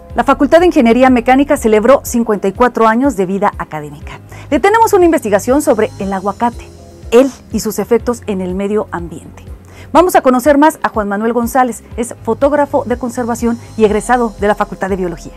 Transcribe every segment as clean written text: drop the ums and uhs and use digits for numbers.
La Facultad de Ingeniería Mecánica celebró 54 años de vida académica. Le tenemos una investigación sobre el aguacate, él y sus efectos en el medio ambiente. Vamos a conocer más a Juan Manuel González, es fotógrafo de conservación y egresado de la Facultad de Biología.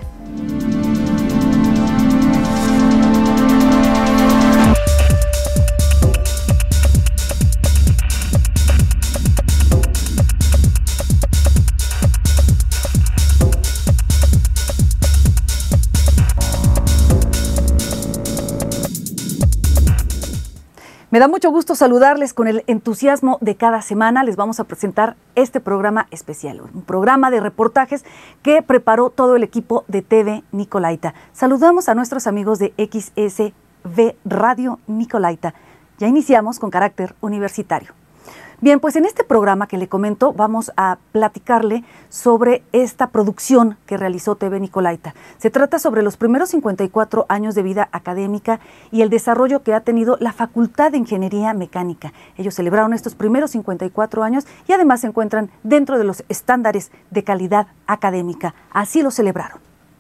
Me da mucho gusto saludarles con el entusiasmo de cada semana. Les vamos a presentar este programa especial, un programa de reportajes que preparó todo el equipo de TV Nicolaita. Saludamos a nuestros amigos de XSV Radio Nicolaita. Ya iniciamos con carácter universitario. Bien, pues en este programa que le comento vamos a platicarle sobre esta producción que realizó TV Nicolaita. Se trata sobre los primeros 54 años de vida académica y el desarrollo que ha tenido la Facultad de Ingeniería Mecánica. Ellos celebraron estos primeros 54 años y además se encuentran dentro de los estándares de calidad académica. Así lo celebraron.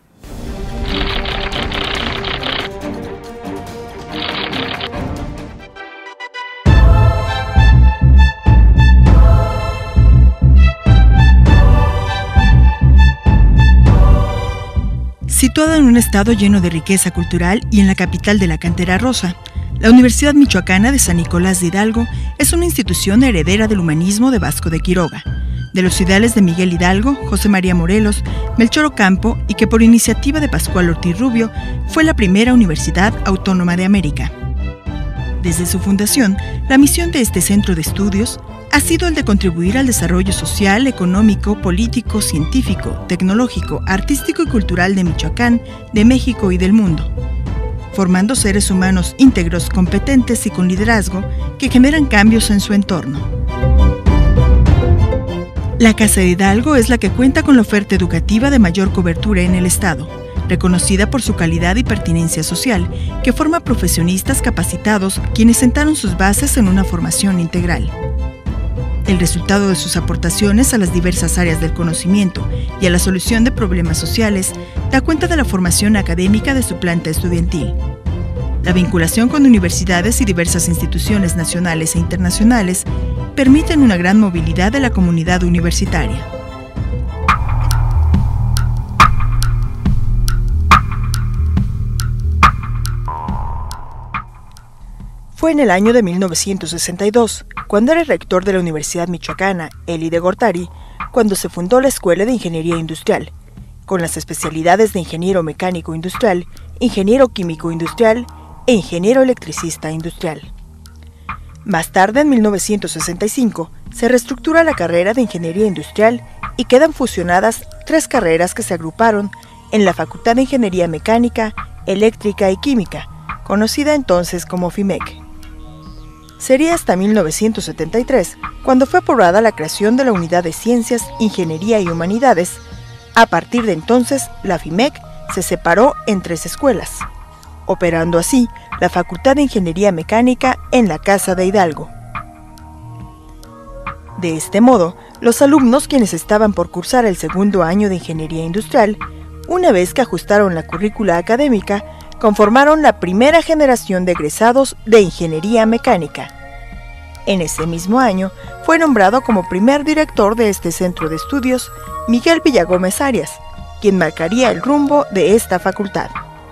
Situada en un estado lleno de riqueza cultural y en la capital de la cantera rosa, la Universidad Michoacana de San Nicolás de Hidalgo es una institución heredera del humanismo de Vasco de Quiroga, de los ideales de Miguel Hidalgo, José María Morelos, Melchor Ocampo y que por iniciativa de Pascual Ortiz Rubio fue la primera universidad autónoma de América. Desde su fundación, la misión de este centro de estudios ha sido el de contribuir al desarrollo social, económico, político, científico, tecnológico, artístico y cultural de Michoacán, de México y del mundo, formando seres humanos íntegros, competentes y con liderazgo que generan cambios en su entorno. La Casa de Hidalgo es la que cuenta con la oferta educativa de mayor cobertura en el estado, reconocida por su calidad y pertinencia social, que forma profesionistas capacitados quienes sentaron sus bases en una formación integral. El resultado de sus aportaciones a las diversas áreas del conocimiento y a la solución de problemas sociales da cuenta de la formación académica de su planta estudiantil. La vinculación con universidades y diversas instituciones nacionales e internacionales permiten una gran movilidad de la comunidad universitaria. Fue en el año de 1962, cuando era rector de la Universidad Michoacana, Eli de Gortari, cuando se fundó la Escuela de Ingeniería Industrial, con las especialidades de Ingeniero Mecánico Industrial, Ingeniero Químico Industrial e Ingeniero Electricista Industrial. Más tarde, en 1965, se reestructura la carrera de Ingeniería Industrial y quedan fusionadas 3 carreras que se agruparon en la Facultad de Ingeniería Mecánica, Eléctrica y Química, conocida entonces como FIMEC. Sería hasta 1973 cuando fue aprobada la creación de la Unidad de Ciencias, Ingeniería y Humanidades. A partir de entonces, la FIMEC se separó en 3 escuelas, operando así la Facultad de Ingeniería Mecánica en la Casa de Hidalgo. De este modo, los alumnos quienes estaban por cursar el segundo año de Ingeniería Industrial, una vez que ajustaron la currícula académica, conformaron la primera generación de egresados de Ingeniería Mecánica. En ese mismo año, fue nombrado como primer director de este centro de estudios Miguel Villagómez Arias, quien marcaría el rumbo de esta facultad.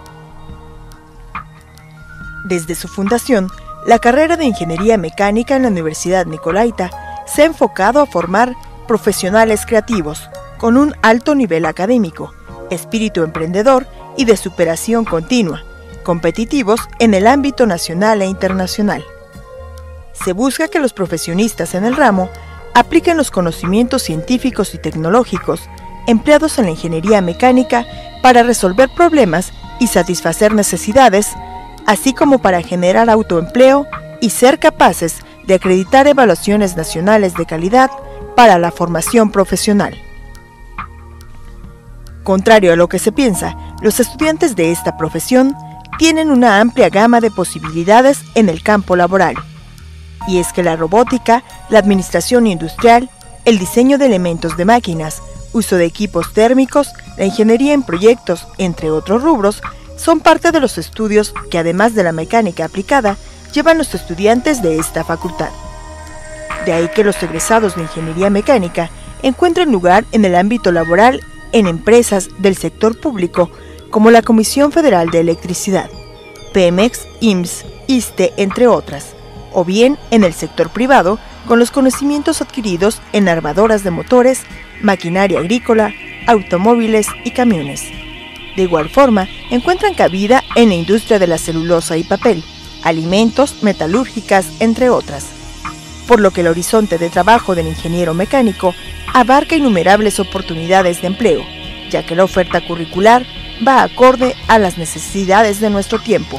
Desde su fundación, la carrera de Ingeniería Mecánica en la Universidad Nicolaita se ha enfocado a formar profesionales creativos, con un alto nivel académico, espíritu emprendedor y de superación continua, competitivos en el ámbito nacional e internacional. Se busca que los profesionistas en el ramo apliquen los conocimientos científicos y tecnológicos empleados en la ingeniería mecánica para resolver problemas y satisfacer necesidades, así como para generar autoempleo y ser capaces de acreditar evaluaciones nacionales de calidad para la formación profesional. Contrario a lo que se piensa, los estudiantes de esta profesión tienen una amplia gama de posibilidades en el campo laboral. Y es que la robótica, la administración industrial, el diseño de elementos de máquinas, uso de equipos térmicos, la ingeniería en proyectos, entre otros rubros, son parte de los estudios que, además de la mecánica aplicada, llevan los estudiantes de esta facultad. De ahí que los egresados de ingeniería mecánica encuentren lugar en el ámbito laboral en empresas del sector público como la Comisión Federal de Electricidad, Pemex, IMSS, ISSSTE, entre otras, o bien en el sector privado con los conocimientos adquiridos en armadoras de motores, maquinaria agrícola, automóviles y camiones. De igual forma, encuentran cabida en la industria de la celulosa y papel, alimentos, metalúrgicas, entre otras. Por lo que el horizonte de trabajo del ingeniero mecánico abarca innumerables oportunidades de empleo, ya que la oferta curricular va acorde a las necesidades de nuestro tiempo.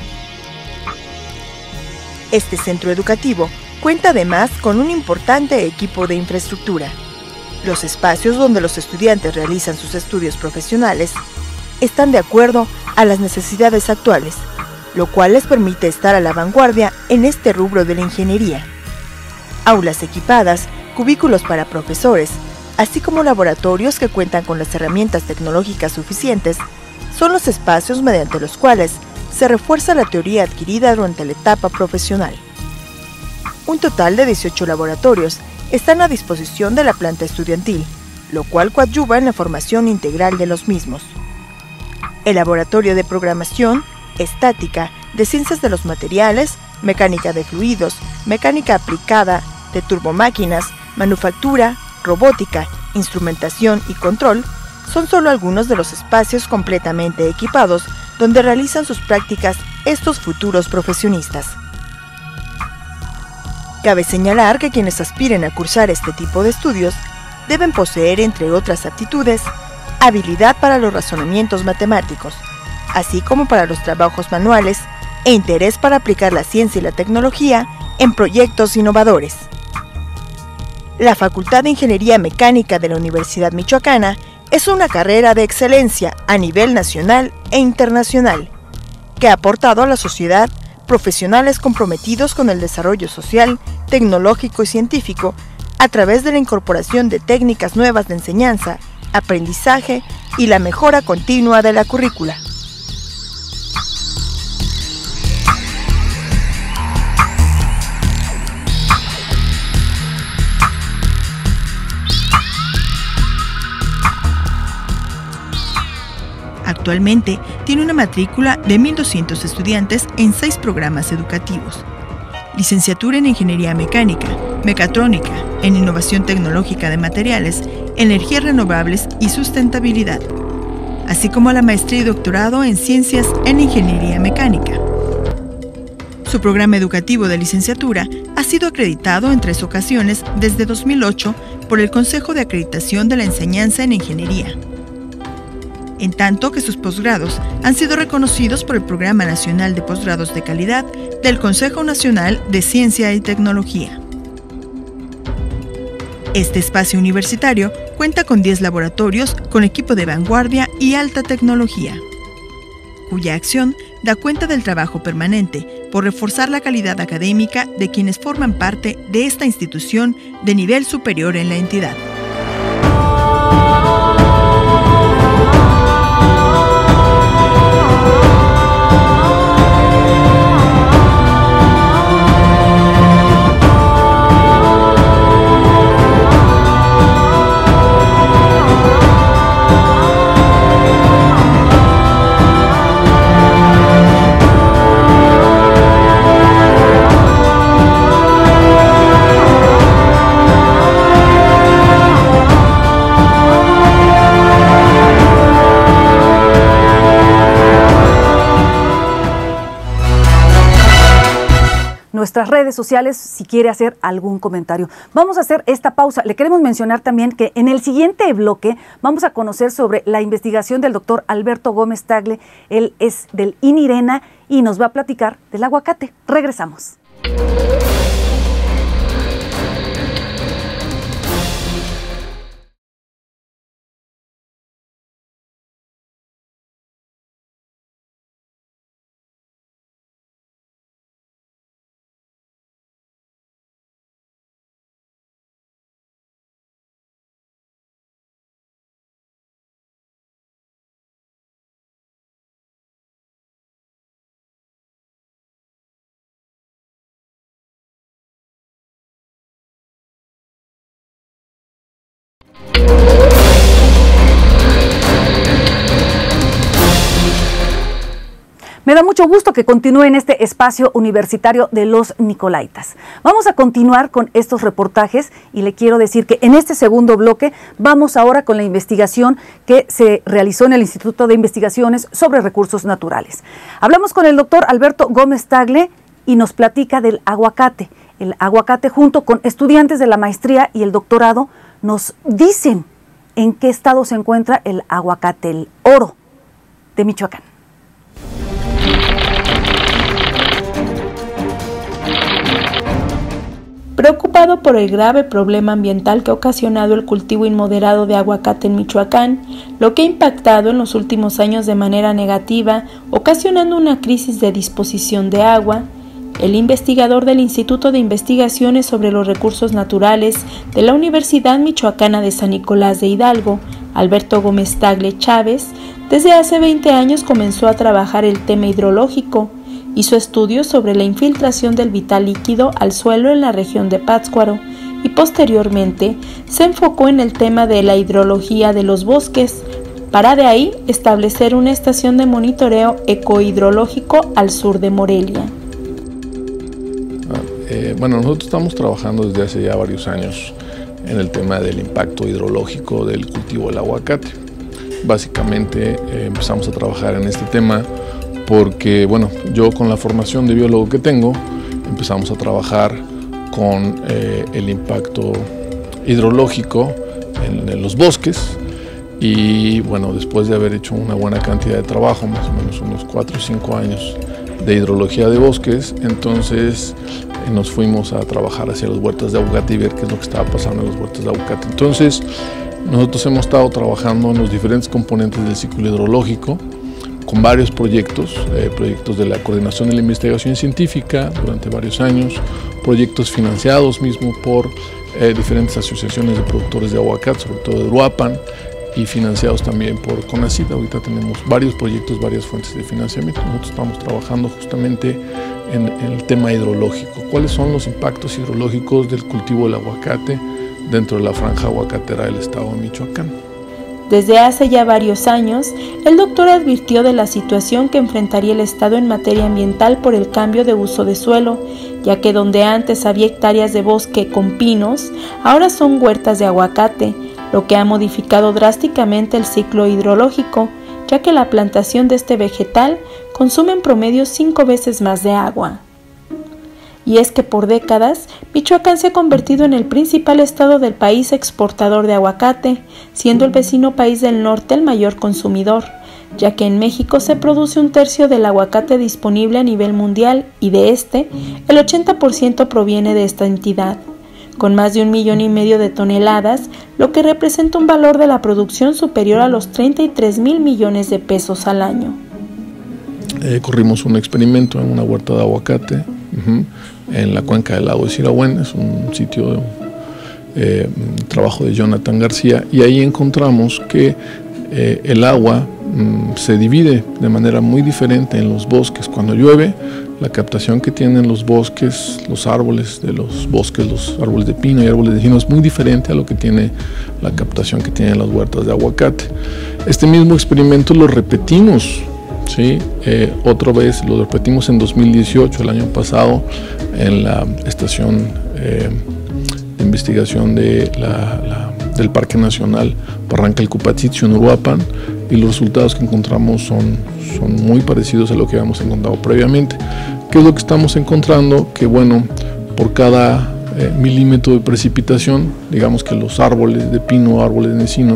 Este centro educativo cuenta además con un importante equipo de infraestructura. Los espacios donde los estudiantes realizan sus estudios profesionales están de acuerdo a las necesidades actuales, lo cual les permite estar a la vanguardia en este rubro de la ingeniería. Aulas equipadas, cubículos para profesores, así como laboratorios que cuentan con las herramientas tecnológicas suficientes, son los espacios mediante los cuales se refuerza la teoría adquirida durante la etapa profesional. Un total de 18 laboratorios están a disposición de la planta estudiantil, lo cual coadyuva en la formación integral de los mismos. El laboratorio de programación, estática, de ciencias de los materiales, mecánica de fluidos, mecánica aplicada, de turbomáquinas, manufactura, robótica, instrumentación y control, son solo algunos de los espacios completamente equipados donde realizan sus prácticas estos futuros profesionistas. Cabe señalar que quienes aspiren a cursar este tipo de estudios deben poseer, entre otras aptitudes, habilidad para los razonamientos matemáticos, así como para los trabajos manuales e interés para aplicar la ciencia y la tecnología en proyectos innovadores. La Facultad de Ingeniería Mecánica de la Universidad Michoacana es una carrera de excelencia a nivel nacional e internacional, que ha aportado a la sociedad profesionales comprometidos con el desarrollo social, tecnológico y científico a través de la incorporación de técnicas nuevas de enseñanza, aprendizaje y la mejora continua de la currícula. Actualmente tiene una matrícula de 1,200 estudiantes en 6 programas educativos. Licenciatura en Ingeniería Mecánica, Mecatrónica, en Innovación Tecnológica de Materiales, Energías Renovables y Sustentabilidad, así como la maestría y doctorado en Ciencias en Ingeniería Mecánica. Su programa educativo de licenciatura ha sido acreditado en 3 ocasiones desde 2008 por el Consejo de Acreditación de la Enseñanza en Ingeniería, en tanto que sus posgrados han sido reconocidos por el Programa Nacional de Posgrados de Calidad del Consejo Nacional de Ciencia y Tecnología. Este espacio universitario cuenta con 10 laboratorios con equipo de vanguardia y alta tecnología, cuya acción da cuenta del trabajo permanente por reforzar la calidad académica de quienes forman parte de esta institución de nivel superior en la entidad. Nuestras redes sociales si quiere hacer algún comentario. Vamos a hacer esta pausa. Le queremos mencionar también que en el siguiente bloque vamos a conocer sobre la investigación del doctor Alberto Gómez Tagle. Él es del INIRENA y nos va a platicar del aguacate. Regresamos. Me da mucho gusto que continúe en este espacio universitario de los Nicolaitas. Vamos a continuar con estos reportajes y le quiero decir que en este segundo bloque vamos ahora con la investigación que se realizó en el Instituto de Investigaciones sobre Recursos Naturales. Hablamos con el doctor Alberto Gómez Tagle y nos platica del aguacate. El aguacate, junto con estudiantes de la maestría y el doctorado, nos dicen en qué estado se encuentra el aguacate, el oro de Michoacán. Preocupado por el grave problema ambiental que ha ocasionado el cultivo inmoderado de aguacate en Michoacán, lo que ha impactado en los últimos años de manera negativa, ocasionando una crisis de disposición de agua, el investigador del Instituto de Investigaciones sobre los Recursos Naturales de la Universidad Michoacana de San Nicolás de Hidalgo, Alberto Gómez Tagle Chávez, desde hace 20 años comenzó a trabajar el tema hidrológico. Hizo estudios sobre la infiltración del vital líquido al suelo en la región de Pátzcuaro y posteriormente se enfocó en el tema de la hidrología de los bosques, para de ahí establecer una estación de monitoreo ecohidrológico al sur de Morelia. Bueno, nosotros estamos trabajando desde hace ya varios años en el tema del impacto hidrológico del cultivo del aguacate. Básicamente empezamos a trabajar en este tema porque, bueno, yo con la formación de biólogo que tengo, empezamos a trabajar con el impacto hidrológico en los bosques y, bueno, después de haber hecho una buena cantidad de trabajo, más o menos unos 4 o 5 años de hidrología de bosques, entonces nos fuimos a trabajar hacia las huertas de aguacate y ver qué es lo que estaba pasando en las huertas de aguacate. Entonces, nosotros hemos estado trabajando en los diferentes componentes del ciclo hidrológico, con varios proyectos, proyectos de la coordinación de la investigación científica durante varios años, proyectos financiados mismo por diferentes asociaciones de productores de aguacate, sobre todo de Uruapan, y financiados también por CONACYT. Ahorita tenemos varios proyectos, varias fuentes de financiamiento. Nosotros estamos trabajando justamente en el tema hidrológico. ¿Cuáles son los impactos hidrológicos del cultivo del aguacate dentro de la franja aguacatera del estado de Michoacán? Desde hace ya varios años, el doctor advirtió de la situación que enfrentaría el Estado en materia ambiental por el cambio de uso de suelo, ya que donde antes había hectáreas de bosque con pinos, ahora son huertas de aguacate, lo que ha modificado drásticamente el ciclo hidrológico, ya que la plantación de este vegetal consume en promedio 5 veces más de agua. Y es que por décadas, Michoacán se ha convertido en el principal estado del país exportador de aguacate, siendo el vecino país del norte el mayor consumidor, ya que en México se produce 1/3 del aguacate disponible a nivel mundial y de este, el 80% proviene de esta entidad, con más de 1,5 millones de toneladas, lo que representa un valor de la producción superior a los 33,000 millones de pesos al año. Corrimos un experimento en una huerta de aguacate en la cuenca del lago de Sirahuén, es un sitio de trabajo de Jonathan García, y ahí encontramos que el agua se divide de manera muy diferente en los bosques. Cuando llueve, la captación que tienen los bosques, los árboles de los bosques, los árboles de pino y árboles de encino, es muy diferente a lo que tiene la captación que tienen las huertas de aguacate. Este mismo experimento lo repetimos, ¿sí? Otra vez lo repetimos en 2018, el año pasado, en la estación de investigación del Parque Nacional Barranca del Cupatzitzio en Uruapan, y los resultados que encontramos son muy parecidos a lo que habíamos encontrado previamente. ¿Qué es lo que estamos encontrando? Que, bueno, por cada milímetro de precipitación, digamos que los árboles de pino, árboles de encino,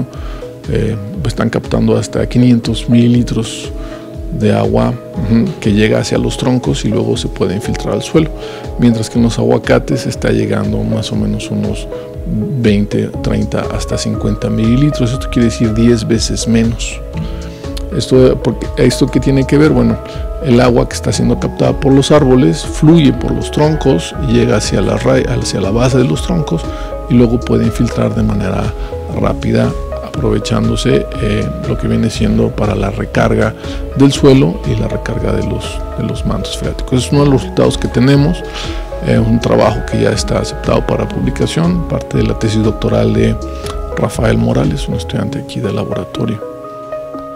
están captando hasta 500 mililitros de agua que llega hacia los troncos y luego se puede infiltrar al suelo, mientras que en los aguacates está llegando más o menos unos 20, 30 hasta 50 mililitros. Esto quiere decir 10 veces menos. ¿Esto qué tiene que ver? Bueno, el agua que está siendo captada por los árboles fluye por los troncos y llega hacia la base de los troncos y luego puede infiltrar de manera rápida, aprovechándose lo que viene siendo para la recarga del suelo y la recarga de los mantos freáticos. Es uno de los resultados que tenemos, un trabajo que ya está aceptado para publicación, parte de la tesis doctoral de Rafael Morales, un estudiante aquí del laboratorio.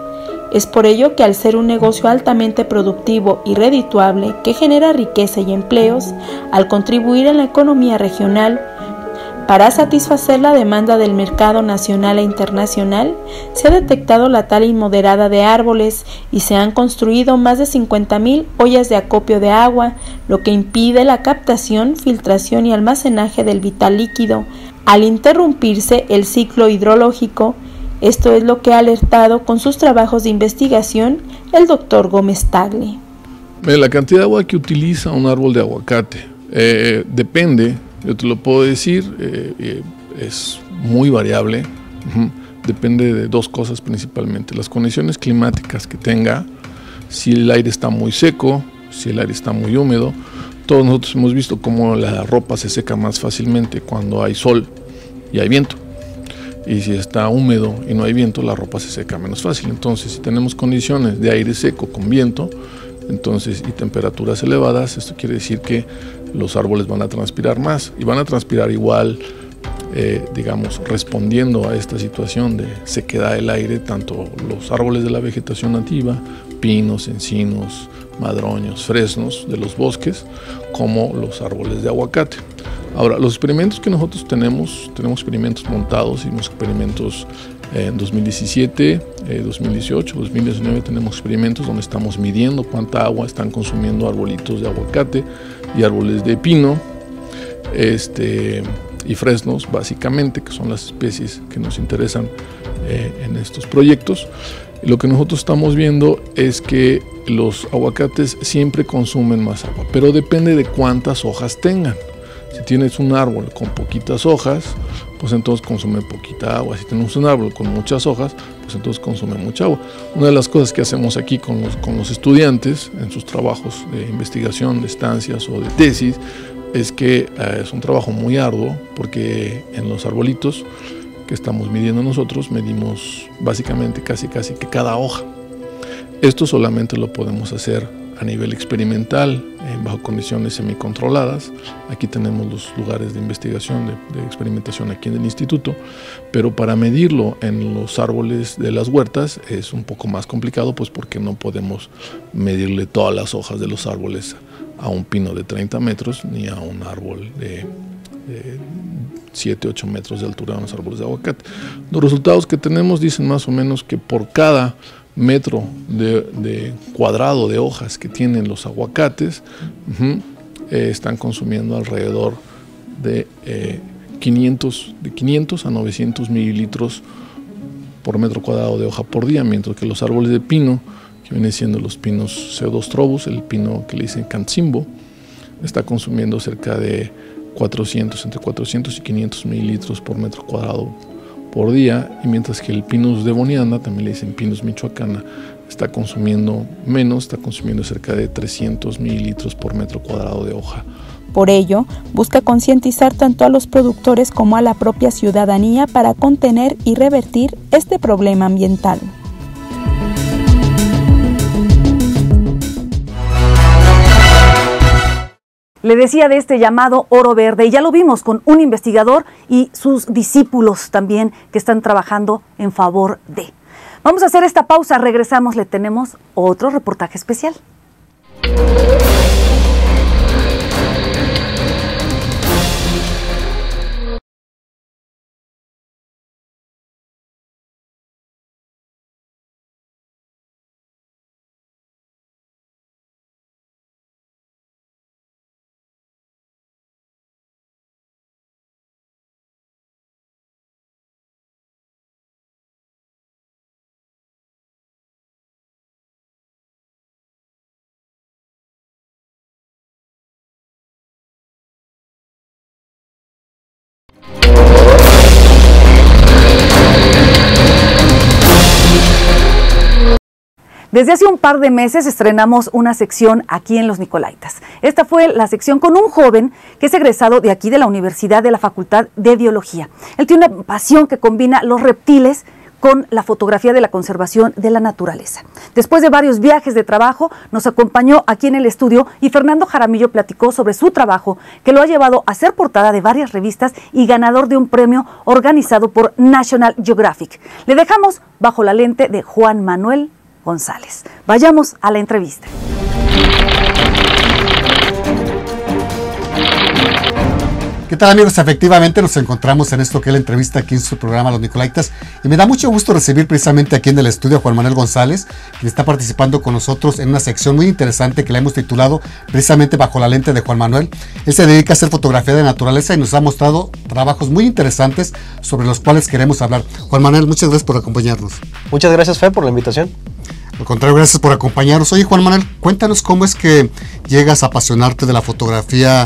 Es por ello que al ser un negocio altamente productivo y redituable que genera riqueza y empleos, al contribuir en la economía regional, para satisfacer la demanda del mercado nacional e internacional, se ha detectado la tala inmoderada de árboles y se han construido más de 50,000 ollas de acopio de agua, lo que impide la captación, filtración y almacenaje del vital líquido, al interrumpirse el ciclo hidrológico. Esto es lo que ha alertado con sus trabajos de investigación el doctor Gómez Tagle. La cantidad de agua que utiliza un árbol de aguacate depende, yo te lo puedo decir, es muy variable, depende de dos cosas principalmente: las condiciones climáticas que tenga, si el aire está muy seco, si el aire está muy húmedo. Todos nosotros hemos visto cómo la ropa se seca más fácilmente cuando hay sol y hay viento. Y si está húmedo y no hay viento, la ropa se seca menos fácil. Entonces, si tenemos condiciones de aire seco con viento, entonces, y temperaturas elevadas, esto quiere decir que los árboles van a transpirar más y van a transpirar igual, digamos, respondiendo a esta situación de sequedad del aire, tanto los árboles de la vegetación nativa, pinos, encinos, madroños, fresnos de los bosques, como los árboles de aguacate. Ahora, los experimentos que nosotros tenemos experimentos montados, hicimos experimentos en 2017, 2018, 2019 tenemos experimentos donde estamos midiendo cuánta agua están consumiendo arbolitos de aguacate y árboles de pino y fresnos, básicamente, que son las especies que nos interesan en estos proyectos. Lo que nosotros estamos viendo es que los aguacates siempre consumen más agua, pero depende de cuántas hojas tengan. Si tienes un árbol con poquitas hojas, pues entonces consume poquita agua. Si tienes un árbol con muchas hojas, pues entonces consume mucha agua. Una de las cosas que hacemos aquí con los estudiantes en sus trabajos de investigación, de estancias o de tesis, es que es un trabajo muy arduo, porque en los arbolitos que estamos midiendo nosotros, medimos básicamente casi que cada hoja. Esto solamente lo podemos hacer a nivel experimental, bajo condiciones semicontroladas. Aquí tenemos los lugares de investigación, de experimentación aquí en el instituto, pero para medirlo en los árboles de las huertas es un poco más complicado, pues porque no podemos medirle todas las hojas de los árboles a un pino de 30 metros, ni a un árbol de 7, 8 metros de altura, a los árboles de aguacate. Los resultados que tenemos dicen más o menos que por cada metro de cuadrado de hojas que tienen los aguacates, están consumiendo alrededor de 500 a 900 mililitros por metro cuadrado de hoja por día, mientras que los árboles de pino, que vienen siendo los pinos pseudostrobus, el pino que le dicen cancimbo, está consumiendo cerca de entre 400 y 500 mililitros por metro cuadrado por día, y mientras que el Pinus devoniana, también le dicen Pinus michoacana, está consumiendo menos, está consumiendo cerca de 300 mililitros por metro cuadrado de hoja. Por ello, busca concientizar tanto a los productores como a la propia ciudadanía para contener y revertir este problema ambiental. Le decía de este llamado oro verde, y ya lo vimos con un investigador y sus discípulos también que están trabajando en favor de. Vamos a hacer esta pausa, regresamos, le tenemos otro reportaje especial. Desde hace un par de meses estrenamos una sección aquí en Los Nicolaitas. Esta fue la sección con un joven que es egresado de aquí de la Universidad de la Facultad de Biología. Él tiene una pasión que combina los reptiles con la fotografía de la conservación de la naturaleza. Después de varios viajes de trabajo, nos acompañó aquí en el estudio y Fernando Jaramillo platicó sobre su trabajo que lo ha llevado a ser portada de varias revistas y ganador de un premio organizado por National Geographic. Le dejamos bajo la lente de Juan Manuel González. Vayamos a la entrevista. ¿Qué tal, amigos? Efectivamente nos encontramos en esto que es la entrevista aquí en su programa Los Nicolaitas, y me da mucho gusto recibir precisamente aquí en el estudio a Juan Manuel González, quien está participando con nosotros en una sección muy interesante que la hemos titulado precisamente Bajo la lente de Juan Manuel. Él se dedica a hacer fotografía de naturaleza y nos ha mostrado trabajos muy interesantes sobre los cuales queremos hablar. Juan Manuel, muchas gracias por acompañarnos. Muchas gracias, Fe, por la invitación. Al contrario, gracias por acompañarnos. Oye, Juan Manuel, cuéntanos cómo es que llegas a apasionarte de la fotografía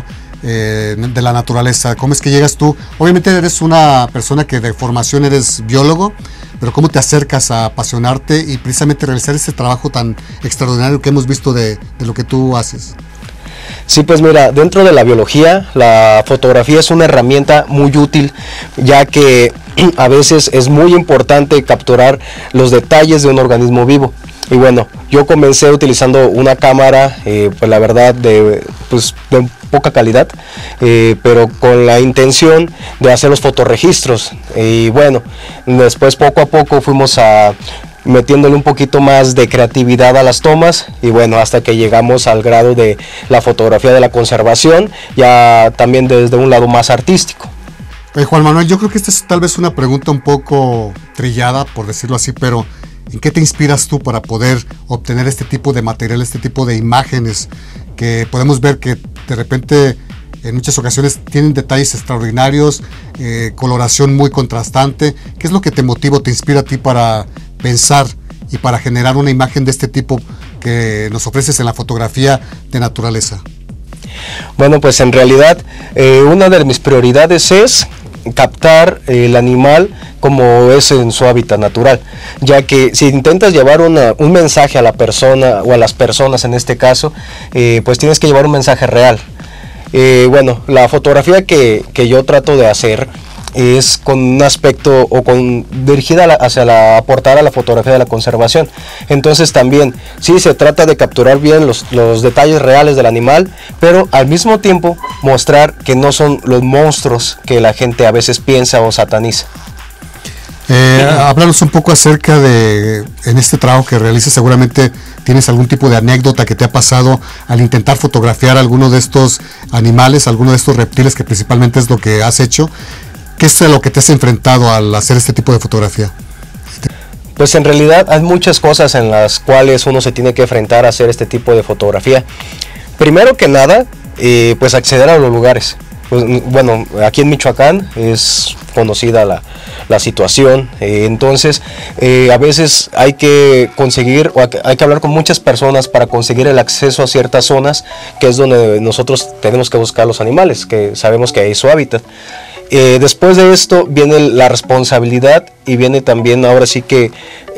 de la naturaleza. ¿Cómo es que llegas tú? Obviamente eres una persona que de formación eres biólogo, pero ¿cómo te acercas a apasionarte y precisamente realizar ese trabajo tan extraordinario que hemos visto de lo que tú haces? Sí, pues mira, dentro de la biología, la fotografía es una herramienta muy útil, ya que a veces es muy importante capturar los detalles de un organismo vivo. Y bueno, yo comencé utilizando una cámara, pues la verdad, de poca calidad, pero con la intención de hacer los fotorregistros. Y bueno, después poco a poco fuimos metiéndole un poquito más de creatividad a las tomas, y bueno, hasta que llegamos al grado de la fotografía de la conservación, ya también desde un lado más artístico. Juan Manuel, yo creo que esta es tal vez una pregunta un poco trillada, por decirlo así, pero ¿en qué te inspiras tú para poder obtener este tipo de material, este tipo de imágenes que podemos ver que de repente en muchas ocasiones tienen detalles extraordinarios, coloración muy contrastante? ¿Qué es lo que te motiva, te inspira a ti para pensar y para generar una imagen de este tipo que nos ofreces en la fotografía de naturaleza? Bueno, pues en realidad una de mis prioridades es captar el animal como es en su hábitat natural, ya que si intentas llevar un mensaje a la persona o a las personas en este caso, pues tienes que llevar un mensaje real. Bueno, la fotografía que yo trato de hacer es con un aspecto dirigida hacia aportar a la fotografía de la conservación. Entonces también sí se trata de capturar bien los detalles reales del animal, pero al mismo tiempo mostrar que no son los monstruos que la gente a veces piensa o sataniza. Háblanos un poco acerca de, en este trabajo que realizas, seguramente tienes algún tipo de anécdota que te ha pasado al intentar fotografiar alguno de estos animales, alguno de estos reptiles, que principalmente es lo que has hecho. ¿Qué es lo que te has enfrentado al hacer este tipo de fotografía? Pues en realidad hay muchas cosas en las cuales uno se tiene que enfrentar a hacer este tipo de fotografía. Primero que nada, pues acceder a los lugares. Pues, bueno, aquí en Michoacán es conocida la situación, entonces a veces hay que conseguir, o hay que hablar con muchas personas para conseguir el acceso a ciertas zonas, que es donde nosotros tenemos que buscar los animales, que sabemos que hay su hábitat. Después de esto viene la responsabilidad y viene también ahora sí que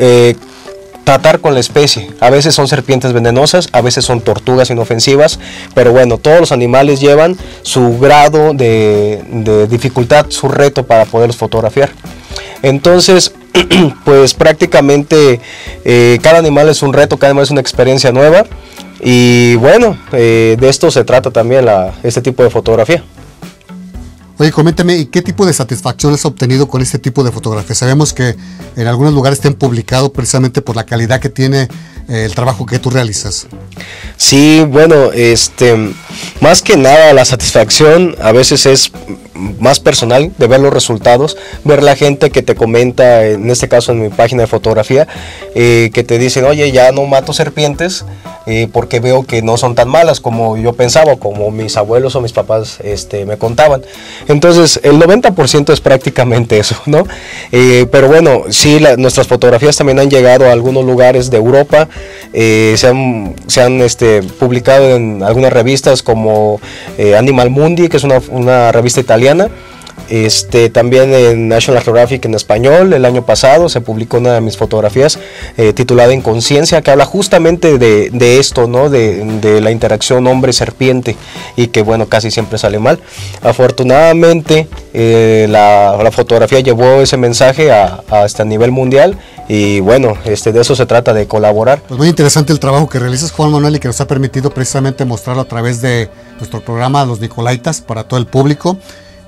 tratar con la especie. A veces son serpientes venenosas, a veces son tortugas inofensivas, pero bueno, todos los animales llevan su grado de dificultad, su reto para poderlos fotografiar. Entonces, pues prácticamente cada animal es un reto, cada animal es una experiencia nueva, y bueno, de esto se trata también este tipo de fotografía. Oye, coméntame, ¿y qué tipo de satisfacción has obtenido con este tipo de fotografía? Sabemos que en algunos lugares te han publicado precisamente por la calidad que tiene el trabajo que tú realizas. Sí, bueno, más que nada la satisfacción a veces es más personal, de ver los resultados, ver la gente que te comenta, en este caso en mi página de fotografía, que te dicen, oye, ya no mato serpientes, porque veo que no son tan malas como yo pensaba, como mis abuelos o mis papás me contaban. Entonces el 90% es prácticamente eso, ¿no? Pero bueno, sí, nuestras fotografías también han llegado a algunos lugares de Europa, se han publicado en algunas revistas como Animal Mundi, que es una revista italiana. También en National Geographic en español. El año pasado se publicó una de mis fotografías titulada Inconsciencia, que habla justamente de esto, ¿no? De la interacción hombre-serpiente, y que bueno, casi siempre sale mal. Afortunadamente la fotografía llevó ese mensaje a nivel mundial, y bueno, de eso se trata, de colaborar. Pues muy interesante el trabajo que realizas, Juan Manuel, y que nos ha permitido precisamente mostrarlo a través de nuestro programa Los Nicolaitas para todo el público.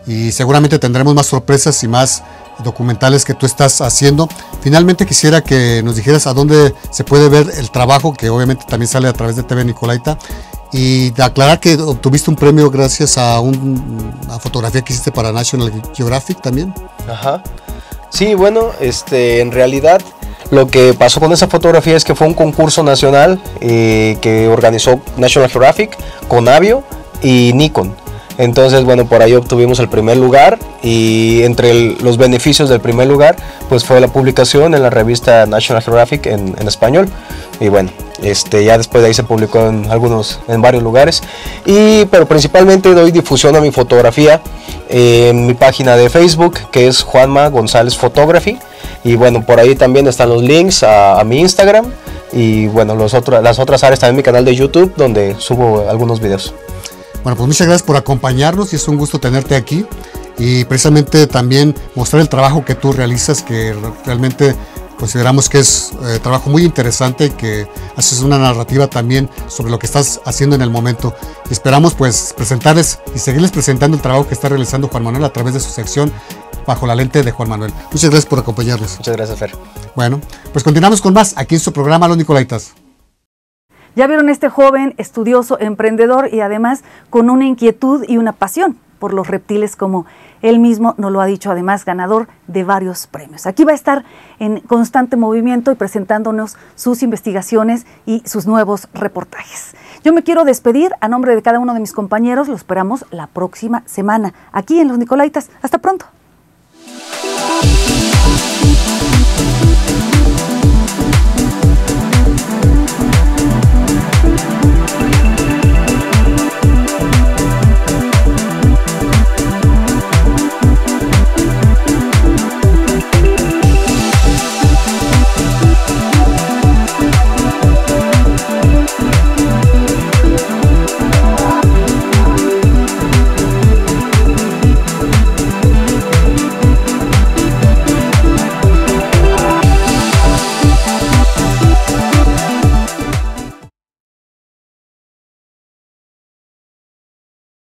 y seguramente tendremos más sorpresas y más documentales que tú estás haciendo. Finalmente quisiera que nos dijeras a dónde se puede ver el trabajo, que obviamente también sale a través de TV Nicolaita, y de aclarar que obtuviste un premio gracias a una fotografía que hiciste para National Geographic también. Ajá. Sí, bueno, en realidad lo que pasó con esa fotografía es que fue un concurso nacional que organizó National Geographic con Avio y Nikon. Entonces, bueno, por ahí obtuvimos el primer lugar, y entre los beneficios del primer lugar, pues fue la publicación en la revista National Geographic en español. Y bueno, ya después de ahí se publicó en varios lugares. Pero principalmente doy difusión a mi fotografía en mi página de Facebook, que es Juanma González Photography. Y bueno, por ahí también están los links a mi Instagram. Y bueno, las otras áreas también, mi canal de YouTube, donde subo algunos videos. Bueno, pues muchas gracias por acompañarnos y es un gusto tenerte aquí y precisamente también mostrar el trabajo que tú realizas, que realmente consideramos que es trabajo muy interesante y que haces una narrativa también sobre lo que estás haciendo en el momento. Y esperamos pues presentarles y seguirles presentando el trabajo que está realizando Juan Manuel a través de su sección Bajo la Lente de Juan Manuel. Muchas gracias por acompañarnos. Muchas gracias, Fer. Bueno, pues continuamos con más aquí en su programa Los Nicolaitas. Ya vieron este joven estudioso, emprendedor y además con una inquietud y una pasión por los reptiles, como él mismo nos lo ha dicho, además ganador de varios premios. Aquí va a estar en constante movimiento y presentándonos sus investigaciones y sus nuevos reportajes. Yo me quiero despedir a nombre de cada uno de mis compañeros. Lo esperamos la próxima semana aquí en Los Nicolaitas. Hasta pronto.